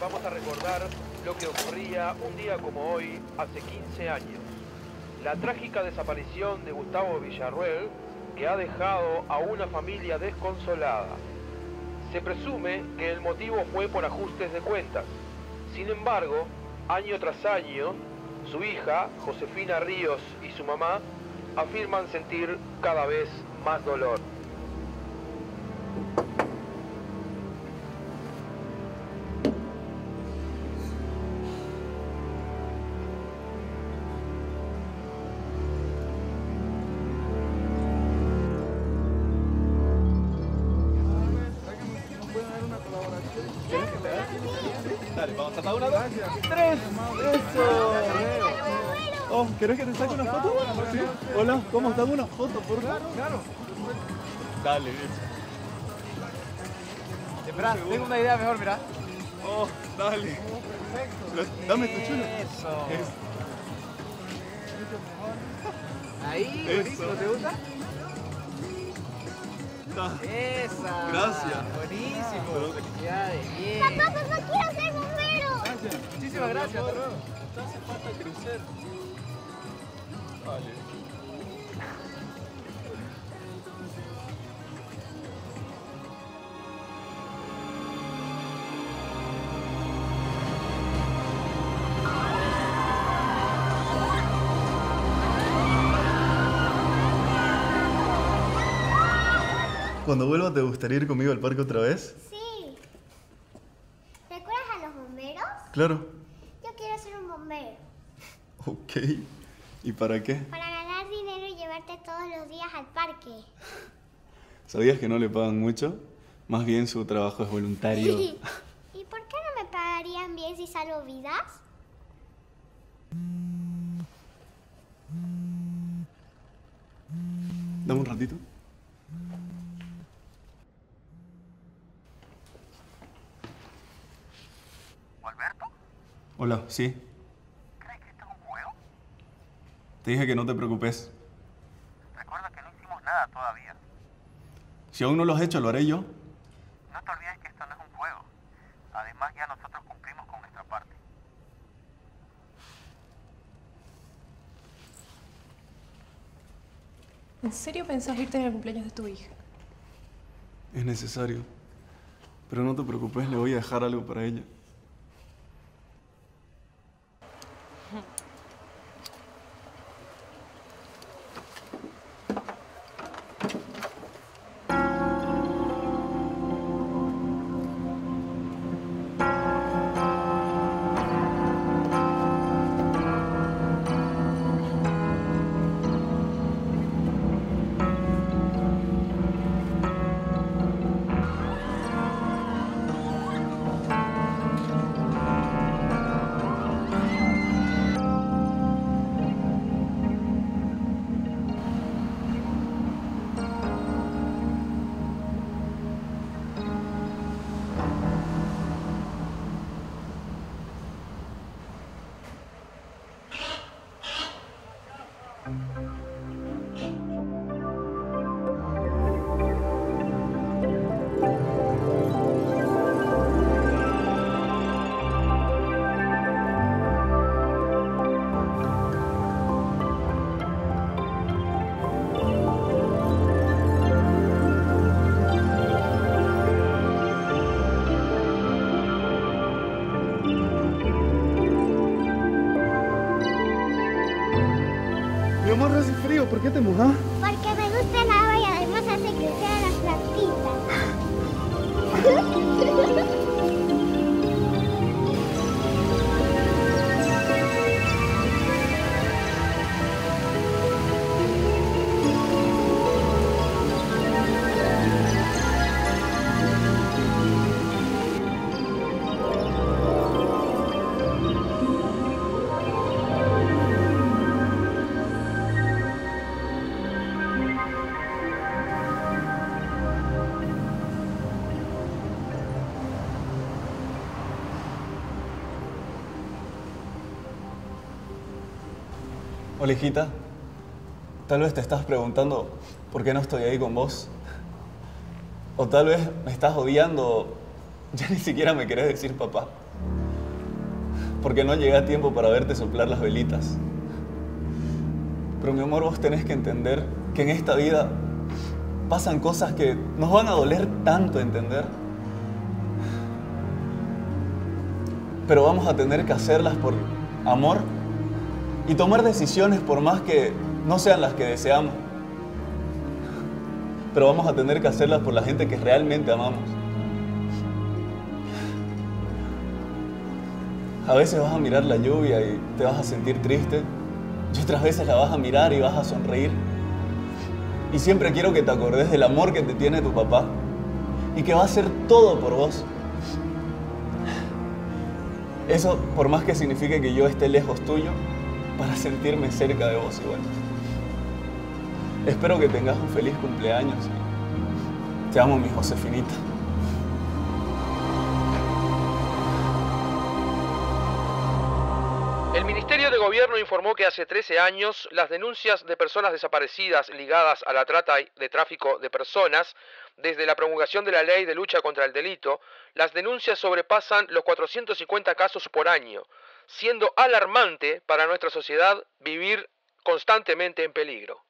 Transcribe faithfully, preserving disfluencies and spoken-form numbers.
vamos a recordar lo que ocurría un día como hoy, hace quince años. La trágica desaparición de Gustavo Villarroel, que ha dejado a una familia desconsolada. Se presume que el motivo fue por ajustes de cuentas. Sin embargo, año tras año, su hija, Josefina Ríos, y su mamá afirman sentir cada vez más dolor. Dale, vamos a tapar una, dos, tres. Eso. Oh, ¿querés que te saque una foto? ¿Sí? Hola, ¿cómo estás? Una foto, por favor. Claro, claro. Dale, eso. Esperá, tengo una idea mejor, mirá. Oh, dale. Oh, perfecto. Dame tu chulo. Eso. Eso. Ahí, Eso. buenísimo, ¿te gusta? Da. Esa. Gracias. Buenísimo. Pero- Felicidades, bien. Papá, papá, quiero ser bombero. Gracias. Muchísimas gracias, hasta luego. Te hace falta crecer. Vale. Cuando vuelva, ¿te gustaría ir conmigo al parque otra vez? Sí. ¿Recuerdas a los bomberos? Claro. Yo quiero ser un bombero. Ok. ¿Y para qué? Para ganar dinero y llevarte todos los días al parque. ¿Sabías que no le pagan mucho? Más bien su trabajo es voluntario. ¿Y por qué no me pagarían bien si salvo vidas? Dame un ratito. ¿Alberto? Hola, sí. ¿Crees que esto es un juego? Te dije que no te preocupes. Recuerda que no hicimos nada todavía. Si aún no lo has hecho, lo haré yo. No te olvides que esto no es un juego. Además, ya nosotros cumplimos con nuestra parte. ¿En serio pensás irte en el cumpleaños de tu hija? Es necesario. Pero no te preocupes, le voy a dejar algo para ella. Mi amor, hace frío, ¿por qué te mojas? Porque me gusta el agua y además hace crecer a las plantitas. Hola, hijita. Tal vez te estás preguntando por qué no estoy ahí con vos. O tal vez me estás odiando. Ya ni siquiera me querés decir papá. porque no llegué a tiempo para verte soplar las velitas. Pero mi amor, vos tenés que entender que en esta vida pasan cosas que nos van a doler tanto entender. Pero vamos a tener que hacerlas por amor y tomar decisiones por más que no sean las que deseamos. Pero vamos a tener que hacerlas por la gente que realmente amamos. A veces vas a mirar la lluvia y te vas a sentir triste, y otras veces la vas a mirar y vas a sonreír. Y siempre quiero que te acordes del amor que te tiene tu papá y que va a hacer todo por vos. Eso, por más que signifique que yo esté lejos tuyo, para sentirme cerca de vos igual. Espero que tengas un feliz cumpleaños. Te amo, mi Josefinita. El Ministerio de Gobierno informó que hace trece años las denuncias de personas desaparecidas ligadas a la trata de tráfico de personas, desde la promulgación de la Ley de Lucha contra el Delito, las denuncias sobrepasan los cuatrocientos cincuenta casos por año, siendo alarmante para nuestra sociedad vivir constantemente en peligro.